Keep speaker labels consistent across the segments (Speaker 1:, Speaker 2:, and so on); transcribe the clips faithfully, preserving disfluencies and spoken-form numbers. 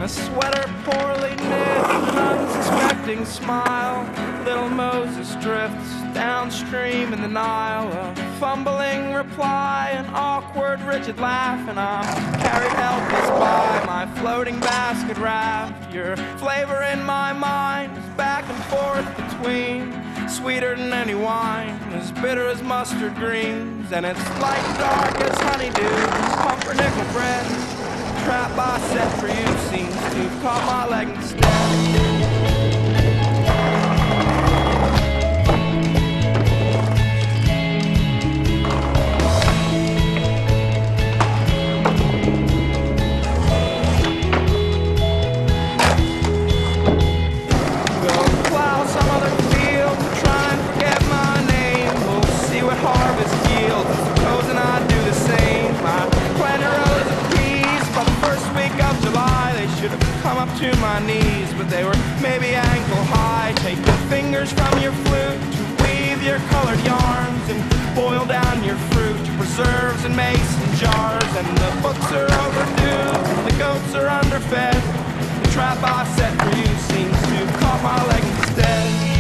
Speaker 1: a sweater poorly knit, an unsuspecting smile. Little Moses drifts downstream in the Nile, a fumbling reply, an awkward, rigid laugh, and I'm carried helpless by my floating basket raft. Your flavor in my mind is back and forth between sweeter than any wine, as bitter as mustard greens, and it's light and dark as honeydew, pumpernickel bread. The trap I set for you seems to have caught my leg instead. Up to my knees, but they were maybe ankle high. Take your fingers from your flute to weave your colored yarns and boil down your fruit, preserves in mason jars. And the books are overdue, the goats are underfed. The trap I set for you seems to have caught my leg instead.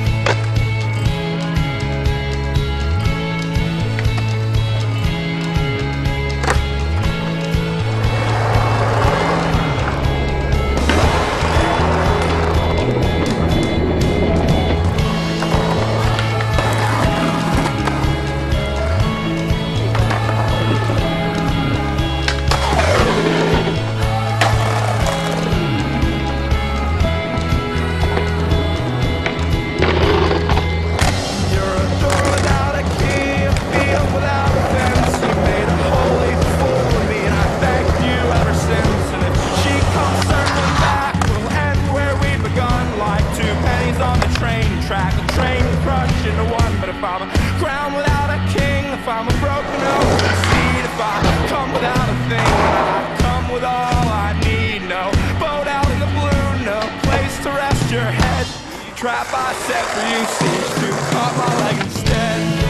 Speaker 1: Trap I set for you seems to have caught my leg instead.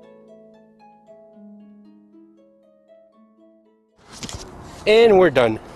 Speaker 2: And we're done.